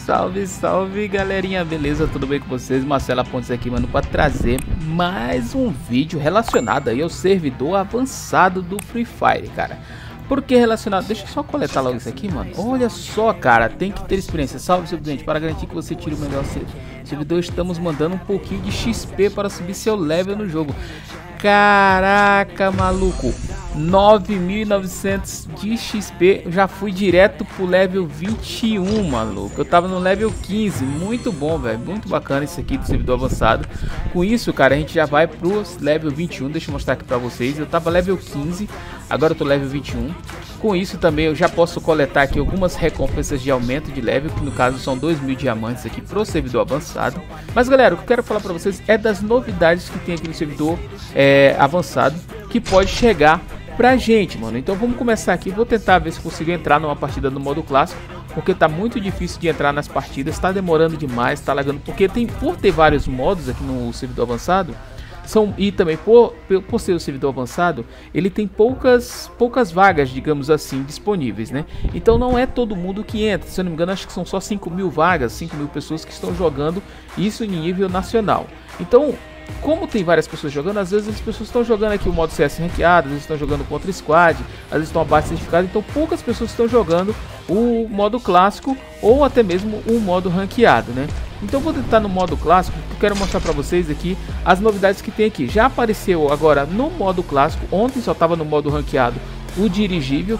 Salve, salve galerinha, beleza? Tudo bem com vocês? Marcelo Pontes aqui, mano, para trazer mais um vídeo relacionado aí ao servidor avançado do Free Fire, cara. Por que relacionado? Deixa eu só coletar logo isso aqui, mano. Olha só, cara, tem que ter experiência. Salve, simplesmente, para garantir que você tire o melhor servidor, estamos mandando um pouquinho de XP para subir seu level no jogo. Caraca, maluco, 9.900 de XP, eu já fui direto pro level 21, maluco. Eu tava no level 15, muito bom, velho, muito bacana isso aqui do servidor avançado. Com isso, cara, a gente já vai pro level 21, deixa eu mostrar aqui pra vocês. Eu tava level 15, agora eu tô level 21. Com isso também eu já posso coletar aqui algumas recompensas de aumento de level, que no caso são 2.000 diamantes aqui pro servidor avançado. Mas galera, o que eu quero falar pra vocês é das novidades que tem aqui no servidor avançado, que pode chegar pra gente, mano. Então vamos começar aqui, vou tentar ver se consigo entrar numa partida no modo clássico, porque tá muito difícil de entrar nas partidas, tá demorando demais, tá lagando, porque por ter vários modos aqui no servidor avançado, e também por ser o servidor avançado, ele tem poucas vagas, digamos assim, disponíveis, né? Então não é todo mundo que entra, se eu não me engano, acho que são só 5.000 vagas, 5.000 pessoas que estão jogando isso em nível nacional. Então, como tem várias pessoas jogando, às vezes as pessoas estão jogando aqui o modo CS ranqueado, às vezes estão jogando contra squad, às vezes estão abaixo certificado, então poucas pessoas estão jogando o modo clássico ou até mesmo o modo ranqueado, né? Então vou tentar no modo clássico, que eu quero mostrar pra vocês aqui as novidades que tem aqui. Já apareceu agora no modo clássico, ontem só estava no modo ranqueado o dirigível.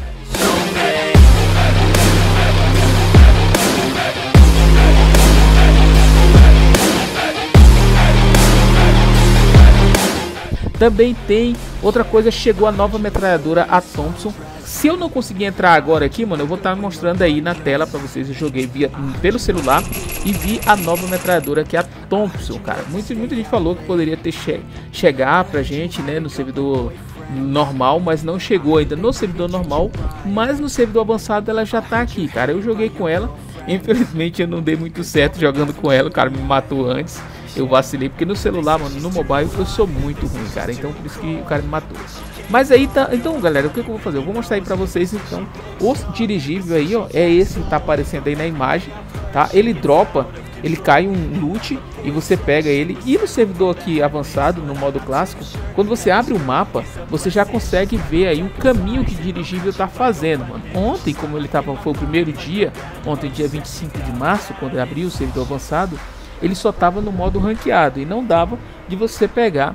Também tem outra coisa, chegou a nova metralhadora, a Thompson. Se eu não conseguir entrar agora aqui, mano, eu vou estar mostrando aí na tela pra vocês. Eu joguei pelo celular e vi a nova metralhadora, que é a Thompson, cara. Muita gente falou que poderia ter chegar pra gente, né, no servidor normal, mas não chegou ainda no servidor normal. Mas no servidor avançado ela já tá aqui, cara. Eu joguei com ela, infelizmente eu não dei muito certo jogando com ela, o cara me matou antes. Eu vacilei, porque no celular, mano, no mobile, eu sou muito ruim, cara. Então, por isso que o cara me matou. Mas aí tá... Então, galera, o que eu vou fazer? Eu vou mostrar aí pra vocês, então, o dirigível aí, ó. É esse que tá aparecendo aí na imagem, tá? Ele dropa, ele cai um loot e você pega ele. E no servidor aqui avançado, no modo clássico, quando você abre o mapa, você já consegue ver aí o caminho que o dirigível tá fazendo, mano. Ontem, como ele tava... Foi o primeiro dia, ontem, dia 25 de março, quando eu abri o servidor avançado, ele só tava no modo ranqueado e não dava de você pegar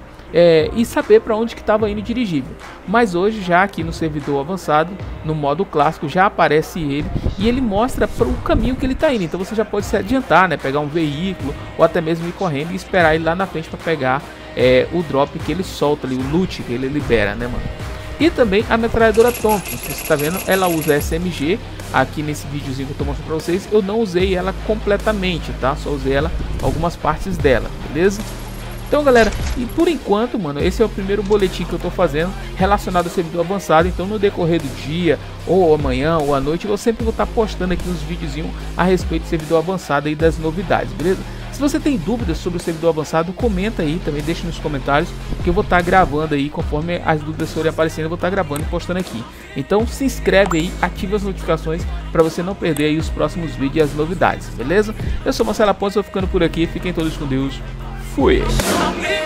e saber para onde que estava indo o dirigível. Mas hoje, já aqui no servidor avançado, no modo clássico, já aparece ele e ele mostra para o caminho que ele está indo. Então você já pode se adiantar, né, pegar um veículo ou até mesmo ir correndo e esperar ele lá na frente para pegar o drop que ele solta ali, o loot que ele libera, né, mano? E também a metralhadora Thompson, você está vendo, ela usa SMG. Aqui nesse videozinho que eu tô mostrando pra vocês, eu não usei ela completamente, tá? Só usei ela, algumas partes dela, beleza? Então, galera, e por enquanto, mano, esse é o primeiro boletim que eu tô fazendo relacionado ao servidor avançado. Então, no decorrer do dia, ou amanhã, ou à noite, eu sempre vou estar postando aqui uns videozinhos a respeito do servidor avançado e das novidades, beleza? Se você tem dúvidas sobre o servidor avançado, comenta aí, também deixa nos comentários, que eu vou estar gravando aí, conforme as dúvidas forem aparecendo, eu vou estar gravando e postando aqui. Então se inscreve aí, ativa as notificações para você não perder aí os próximos vídeos e as novidades, beleza? Eu sou Marcelo Pontes, vou ficando por aqui, fiquem todos com Deus, fui!